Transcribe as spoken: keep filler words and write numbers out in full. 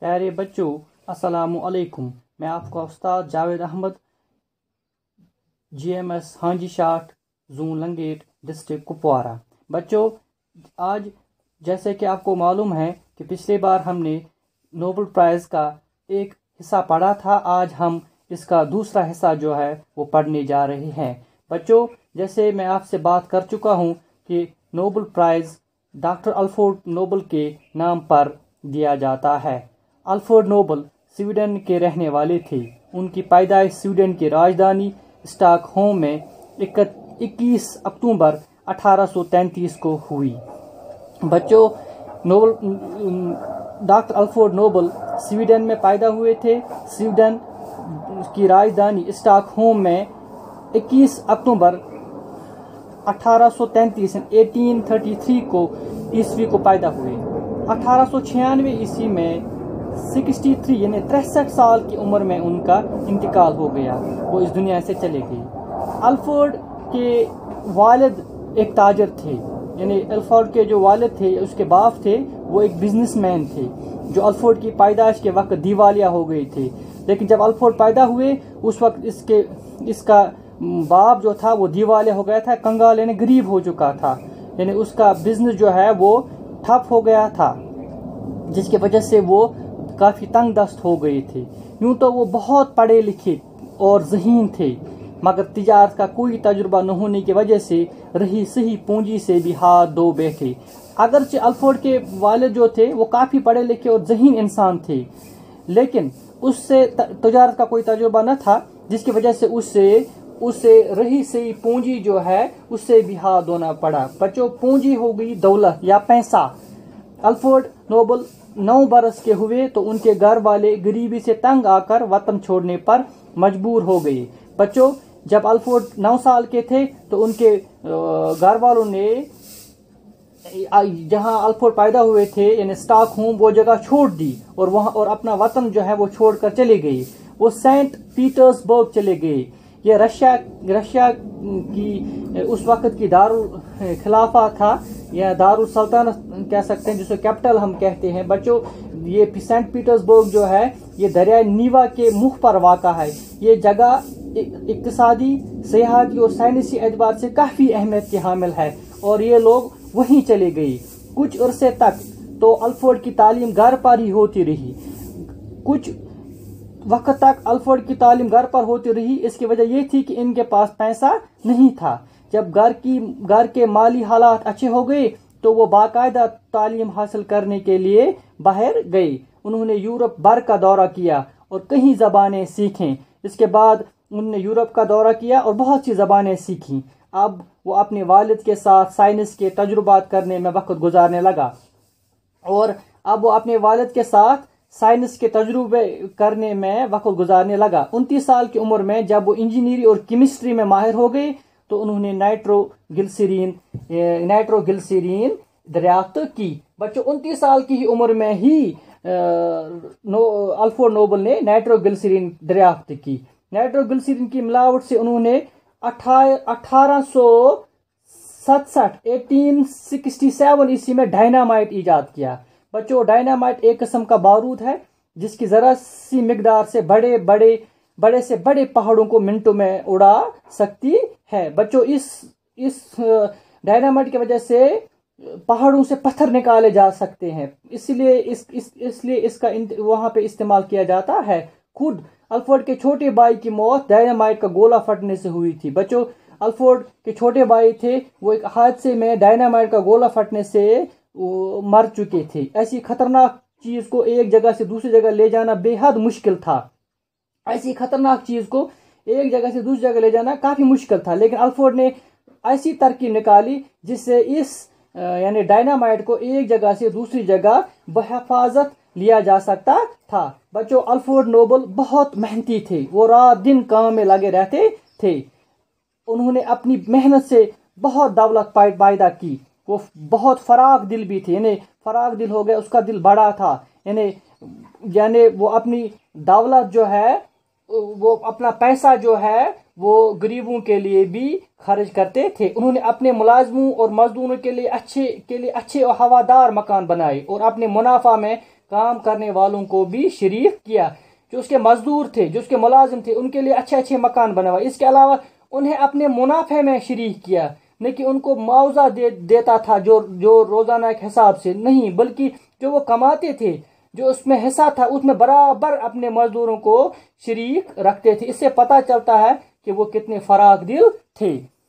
प्यारे बच्चों, अस्सलामु अलैकुम। मैं आपका उस्ताद Javed Ahmad, G M S हांजी शाट, जून लंगेट, डिस्ट्रिक्ट कुपवारा। बच्चों, आज जैसे कि आपको मालूम है कि पिछली बार हमने नोबेल प्राइज़ का एक हिस्सा पढ़ा था। आज हम इसका दूसरा हिस्सा जो है वो पढ़ने जा रहे हैं। बच्चों, जैसे मैं आपसे बात कर चुका हूँ कि Nobel prize doctor Alfred Nobel के नाम पर दिया जाता है। अल्फ्रेड नोबेल स्वीडन के रहने वाले थे। उनकी पैदाइश स्वीडन की राजधानी स्टॉकहोम में इक्कीस अक्टूबर अठारह सौ तैंतीस को हुई। बच्चों, Nobel doctor Alfred Nobel Sweden में पैदा हुए थे। स्वीडन की राजधानी स्टॉकहोम में इक्कीस अक्टूबर अठारह सौ तैंतीस अठारह सौ तैंतीस को ईस्वी को पैदा हुए। अठारह सौ छियानवे ईस्वी में तिरसठ यानी तिरसठ साल की उम्र में उनका इंतकाल हो गया, वो इस दुनिया से चले गए। अल्फ्रेड के वालिद एक ताजर थे, यानी अल्फ्रेड के जो वालिद थे, उसके बाप थे, वो एक बिजनेसमैन थे जो अल्फ्रेड की पैदाइश के वक्त दिवालिया हो गए थे। लेकिन जब अल्फ्रेड पैदा हुए उस वक्त इसके इसका बाप जो था वो दिवालिया हो गया था, कंगाल यानी गरीब हो चुका था, यानी उसका बिजनेस जो है वो ठप हो गया था, जिसकी वजह से वो काफ़ी तंग दस्त हो गए थे। यूँ तो वो बहुत पढ़े लिखे और ज़हीन थे, मगर तिजारत का कोई तजुर्बा न होने की वजह से रही सही पूंजी से भी हाथ धो बैठे। अगरचे अल्फ्रेड के वालिद जो थे वो काफ़ी पढ़े लिखे और ज़हीन इंसान थे, लेकिन उससे तिजारत का कोई तजुर्बा न था, जिसकी वजह से उससे उससे रही सही पूंजी जो है उससे भी हाथ धोना पड़ा। बच्चों, पूंजी हो गई दौलत या पैसा। अल्फ्रेड नोबेल नौ बरस के हुए तो उनके घर वाले गरीबी से तंग आकर वतन छोड़ने पर मजबूर हो गए। बच्चों, जब अल्फ्रेड नौ साल के थे तो उनके घर वालों ने जहां अल्फ्रेड पैदा हुए थे यानी स्टॉकहोम, वो जगह छोड़ दी और वहां और अपना वतन जो है वो छोड़कर चले गए। वो सेंट पीटर्सबर्ग चले गए। ये रशिया रशिया की उस वक्त की दारुल खिलाफा था या दारुल सल्तनत कह सकते हैं, जिसको कैपिटल हम कहते हैं। बच्चों, ये सेंट पीटर्सबर्ग जो है ये दरियाई नीवा के मुख पर वाक़ा है। ये जगह इक्तिसादी, सियाहती और साइंसी एतबार से काफ़ी अहमियत की हामिल है और ये लोग वहीं चले गए। कुछ अरसे तक तो अल्फ्रेड की तालीम घर पर ही होती रही। कुछ वक्त तक अल्फ्रेड की तालीम घर पर होती रही। इसकी वजह यह थी कि इनके पास पैसा नहीं था। जब घर की घर के माली हालात अच्छे हो गए तो वो बाकायदा तालीम हासिल करने के लिए बाहर गए। उन्होंने यूरोप भर का दौरा किया और कई ज़बानें सीखें। इसके बाद उन्होंने यूरोप का दौरा किया और बहुत सी ज़बानें सीखीं। अब वो अपने वालिद के साथ साइंस के तजुर्बात करने में वक्त गुजारने लगा और अब वो अपने वालिद के साथ साइंस के तजुर्बे करने में वक्त गुजारने लगा। उनतीस साल की उम्र में जब वो इंजीनियरिंग और केमिस्ट्री में माहिर हो गए तो उन्होंने नाइट्रोग्लिसरीन नाइट्रोग्लिसरीन दरियाफ्त की। बच्चों, उनतीस साल की ही उम्र में ही नो अल्फ्रेड नोबेल ने नाइट्रोग्लिसरीन दरियाफ्त की। नाइट्रोग्लिसरीन की मिलावट से उन्होंने अठारह सौ सड़सठ अठारह सौ सड़सठ ईस्वी में डायनामाइट ईजाद किया। बच्चों, डायनामाइट एक किस्म का बारूद है जिसकी जरा सी मिकदार से बड़े बड़े बड़े से बड़े पहाड़ों को मिनटों में उड़ा सकती है। बच्चों, इस इस डायनामाइट की वजह से पहाड़ों से पत्थर निकाले जा सकते हैं, इसलिए इस, इस इसलिए इसका वहां पे इस्तेमाल किया जाता है। खुद अल्फ्रेड के छोटे भाई की मौत डायनामाइट का गोला फटने से हुई थी। बच्चों, अल्फ्रेड के छोटे भाई थे, वो एक हादसे में डायनामाइट का गोला फटने से मर चुके थे। ऐसी खतरनाक चीज को एक जगह से दूसरी जगह ले जाना बेहद मुश्किल था। ऐसी खतरनाक चीज को एक जगह से दूसरी जगह ले जाना काफी मुश्किल था, लेकिन अल्फ्रेड ने ऐसी तरकीब निकाली जिससे इस यानी डायनामाइट को एक जगह से दूसरी जगह बहिफाजत लिया जा सकता था। बच्चों, अल्फ्रेड नोबेल बहुत मेहनती थे। वो रात दिन काम में लगे रहते थे। उन्होंने अपनी मेहनत से बहुत दौलत पैदा की। वो बहुत फराग दिल भी थे, यानी फराग दिल हो गया, उसका दिल बड़ा था, यानी यानी वो अपनी दौलत जो है, वो अपना पैसा जो है वो गरीबों के लिए भी खर्च करते थे। उन्होंने अपने मुलाजमों और मजदूरों के लिए अच्छे के लिए अच्छे और हवादार मकान बनाए और अपने मुनाफा में काम करने वालों को भी शरीक किया। जो उसके मजदूर थे, जो उसके मुलाजिम थे, उनके लिए अच्छे अच्छे मकान बनवाए। इसके अलावा उन्हें अपने मुनाफे में शरीक किया, न कि उनको मुआवजा दे, देता था जो जो रोजाना के हिसाब से नहीं, बल्कि जो वो कमाते थे, जो उसमें हिस्सा था, उसमें बराबर अपने मजदूरों को शरीक रखते थे। इससे पता चलता है कि वो कितने फराख दिल थे।